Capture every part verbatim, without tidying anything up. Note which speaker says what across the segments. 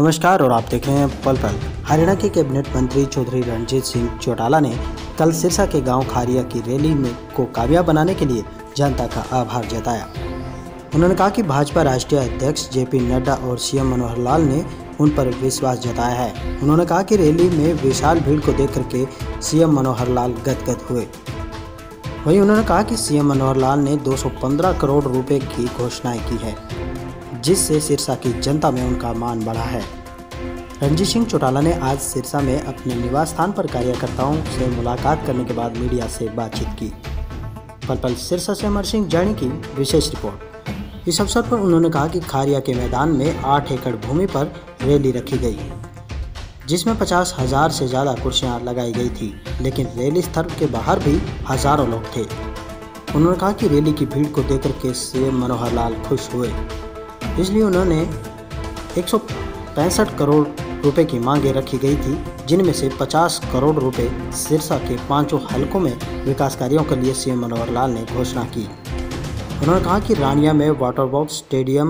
Speaker 1: नमस्कार और आप देख रहे हैं पल पल। हरियाणा के कैबिनेट मंत्री चौधरी रणजीत सिंह चौटाला ने कल सिरसा के गांव खारिया की रैली में को कामयाब बनाने के लिए जनता का आभार जताया। उन्होंने कहा कि भाजपा राष्ट्रीय अध्यक्ष जेपी नड्डा और सीएम मनोहर लाल ने उन पर विश्वास जताया है। उन्होंने कहा कि रैली में विशाल भीड़ को देख करके सीएम मनोहर लाल गदगद हुए। वहीं उन्होंने कहा कि सीएम मनोहर लाल ने दो सौ पंद्रह करोड़ रुपए की घोषणाएं की है, जिससे सिरसा की जनता में उनका मान बढ़ा है। रणजीत सिंह चौटाला ने आज सिरसा में अपने निवास स्थान पर कार्यकर्ताओं से मुलाकात करने के बाद मीडिया से बातचीत की। पल पल सिरसा से अमर सिंह जानी की विशेष रिपोर्ट। इस अवसर पर उन्होंने कहा कि खारिया के मैदान में आठ एकड़ भूमि पर रैली रखी गई, जिसमें पचास हजार से ज़्यादा कुर्सियां लगाई गई थी, लेकिन रैली स्थल के बाहर भी हजारों लोग थे। उन्होंने कहा कि रैली की भीड़ को देखकर के सीएम मनोहर लाल खुश हुए, इसलिए उन्होंने एक सौ पैंसठ करोड़ रुपए की मांगे रखी गई थी, जिनमें से पचास करोड़ रुपए सिरसा के पांचों हलकों में विकास कार्यों के लिए सीएम मनोहर लाल ने घोषणा की। उन्होंने कहा कि रानिया में water box, stadium,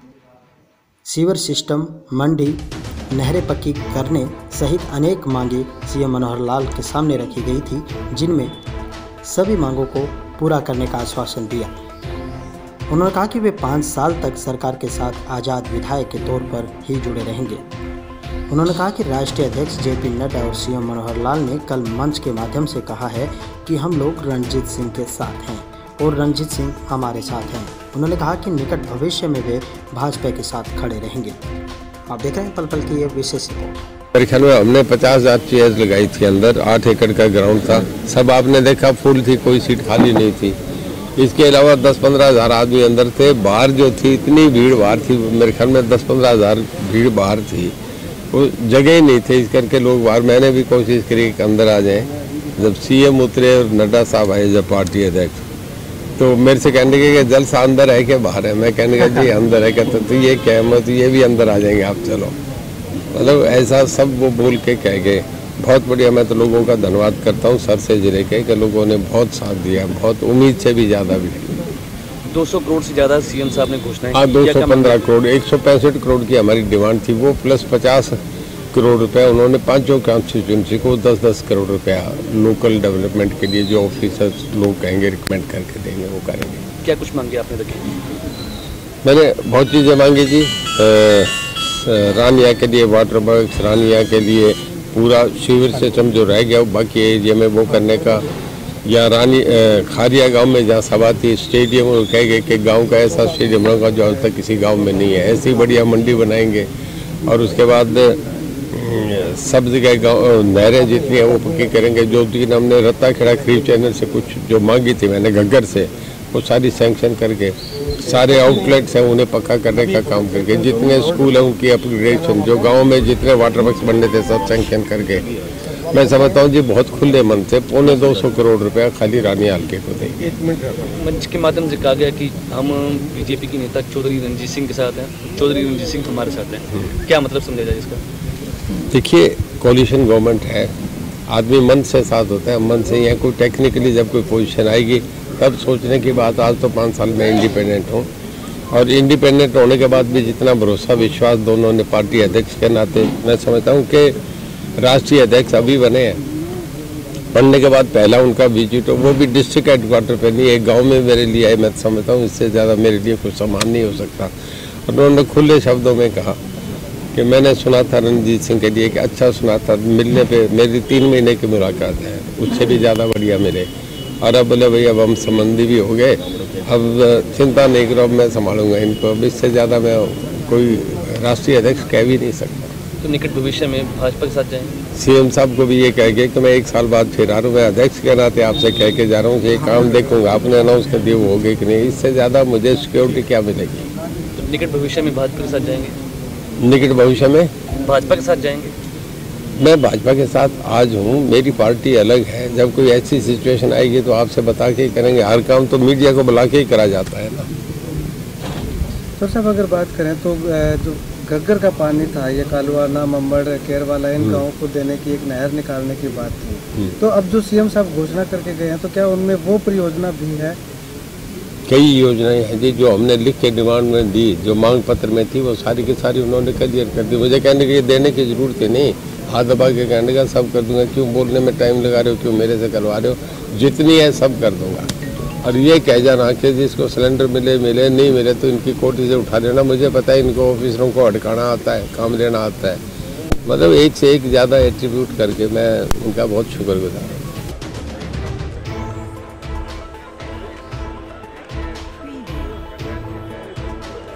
Speaker 1: sewer system, मंडी, नहरें पक्की करने सहित अनेक मांगे सीएम मनोहर लाल के सामने रखी गई थी, जिनमें सभी मांगों को पूरा करने का आश्वासन दिया। उन्होंने कहा कि वे पाँच साल तक सरकार के साथ आज़ाद विधायक के तौर पर ही जुड़े रहेंगे। उन्होंने कहा कि राष्ट्रीय अध्यक्ष जेपी नड्डा और सीएम मनोहर लाल ने कल मंच के माध्यम से कहा है कि हम लोग रणजीत सिंह के साथ हैं और रणजीत सिंह हमारे साथ हैं। उन्होंने कहा कि निकट भविष्य में वे भाजपा के साथ खड़े रहेंगे। आप देख रहे हैं पल पल की ये विशेष रिपोर्ट।
Speaker 2: मेरे ख्याल में हमने पचास हजार चेयर लगाई थी, अंदर आठ एकड़ का ग्राउंड था, सब आपने देखा फुल थी, कोई सीट खाली नहीं थी। इसके अलावा दस पंद्रह हजार आदमी अंदर थे। बाहर जो थी इतनी भीड़ बाहर थी, मेरे ख्याल में दस पंद्रह हजार भीड़ बाहर थी, वो जगह ही नहीं थे, इस करके लोग बाहर। मैंने भी कोशिश करी कि अंदर आ जाएं। जब सीएम उतरे और नड्डा साहब आए जब पार्टी अध्यक्ष, तो मेरे से कहने के जलसा अंदर है क्या बाहर है? मैं कहने का जी अंदर है। कहते तो ये क्या है? तो ये भी अंदर आ जाएंगे आप, चलो। मतलब ऐसा सब वो बोल के कह गए। बहुत बढ़िया। मैं तो लोगों का धन्यवाद करता हूँ सर से जिले के, कि लोगों ने बहुत साथ दिया, बहुत उम्मीद से भी ज़्यादा भी।
Speaker 3: दो सौ करोड़ से ज़्यादा सीएम साहब ने घोषणा की।
Speaker 2: हाँ, दो सौ पंद्रह करोड़, एक सौ पैंसठ करोड़ की हमारी डिमांड थी, वो प्लस पचास करोड़ रुपया उन्होंने पांचों कॉन्स्टिट्यूंसी को दस दस करोड़ रुपया लोकल डेवलपमेंट के लिए जो ऑफिसर्स लोग कहेंगे रिकमेंड करके देंगे वो करेंगे।
Speaker 3: क्या कुछ मांगे आपने रखी?
Speaker 2: मैंने बहुत चीज़ें मांगी जी। रानिया के लिए वाटर वर्क्स, रानिया के लिए पूरा सीवर सिस्टम जो रह गया वो बाकी एरिया में वो करने का, या रानी खारिया गांव में जहाँ सभा थी स्टेडियम, वो कह गए कि गांव का ऐसा स्टेडियम होगा जो आज तक किसी गांव में नहीं है। ऐसी बढ़िया मंडी बनाएंगे और उसके बाद सब जगह गाँव नहरें जितनी है वो पक्की करेंगे। जो दिन हमने रत्ता खेड़ा खरीफ चैनल से कुछ जो मांगी थी मैंने घग्गर से, वो सारी सैंक्शन करके सारे आउटलेट्स हैं उन्हें पक्का करने का काम करके, जितने स्कूल हैं उनकी अपग्रेडेशन, जो गांव में जितने वाटर वर्क्स बनने थे सब सैंक्शन करके। मैं समझता हूँ जी बहुत खुले मन से पौने दो सौ करोड़ रुपया खाली रानी हल्के को देंगे।
Speaker 3: मंच के माध्यम से कहा गया कि हम बीजेपी के नेता चौधरी रणजीत सिंह के साथ हैं, चौधरी रणजीत सिंह हमारे साथ हैं। क्या मतलब समझा जाए इसका?
Speaker 2: देखिए, कोलिशन गवर्नमेंट है, आदमी मन से साथ होता है, मन से। यहाँ कोई टेक्निकली जब कोई पोजीशन आएगी तब सोचने की बात। आज तो पाँच साल में इंडिपेंडेंट हूँ और इंडिपेंडेंट होने के बाद भी जितना भरोसा विश्वास दोनों ने पार्टी अध्यक्ष के नाते, मैं समझता हूँ कि राष्ट्रीय अध्यक्ष अभी बने हैं, बनने के बाद पहला उनका विजिट हो वो भी डिस्ट्रिक्ट हेडक्वार्टर पे नहीं, एक गाँव में मेरे लिए है। मैं समझता हूँ इससे ज़्यादा मेरे लिए कुछ सम्मान नहीं हो सकता। और उन्होंने खुले शब्दों में कहा कि मैंने सुना था रणजीत सिंह के लिए कि अच्छा सुना था, मिलने पे मेरी तीन महीने की मुलाकात है, उससे भी ज़्यादा बढ़िया मिले। और अब बोले भैया अब हम संबंधी भी हो गए, अब चिंता नहीं करो, अब मैं संभालूंगा इनको। अब इससे ज़्यादा मैं कोई राष्ट्रीय अध्यक्ष कह भी नहीं सकता।
Speaker 3: तो निकट भविष्य में भाजपा के साथ जाएंगे?
Speaker 2: सीएम साहब को भी ये कह गए कि मैं एक साल बाद फिर आ रहा हूँ। मैं अध्यक्ष के नाते आपसे कह के जा रहा हूँ कि ये काम देखूंगा, आपने अनाउंस कर दिया वो हो गई कि नहीं। इससे ज़्यादा मुझे सिक्योरिटी क्या मिलेगी?
Speaker 3: तो निकट भविष्य में भाजपा के साथ जाएंगे?
Speaker 2: निकट भविष्य में
Speaker 3: भाजपा के साथ जाएंगे?
Speaker 2: मैं भाजपा के साथ आज हूँ, मेरी पार्टी अलग है। जब कोई ऐसी सिचुएशन आएगी तो आपसे बता के ही करेंगे। हर काम तो मीडिया को बुला के ही करा जाता है ना।
Speaker 4: सर साहब, अगर बात करें तो जो घग्गर का पानी था, ये कालवाना, मंबड़, केरवाला, इन गाँवों को देने की एक नहर निकालने की बात थी, तो अब जो सीएम साहब घोषणा करके गए हैं तो क्या उनमें वो परियोजना भी है?
Speaker 2: कई योजनाएं हैं जी जो हमने लिख के डिमांड में दी, जो मांग पत्र में थी, वो सारी की सारी उन्होंने क्लियर कर दी। मुझे कहने के देने की ज़रूरत ही नहीं, हाथ दबा के कहने का सब कर दूंगा, क्यों बोलने में टाइम लगा रहे हो, क्यों मेरे से करवा रहे हो, जितनी है सब कर दूंगा। और ये कह जाना कि जिसको सिलेंडर मिले मिले नहीं मिले तो इनकी कोठी से उठा लेना, मुझे पता है इनको ऑफिसरों को अटकाना आता है, काम लेना आता है। मतलब एक से एक ज़्यादा एट्रीब्यूट करके मैं उनका बहुत शुक्रगुजार हूँ।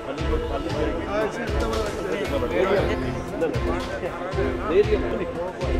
Speaker 3: दे दिया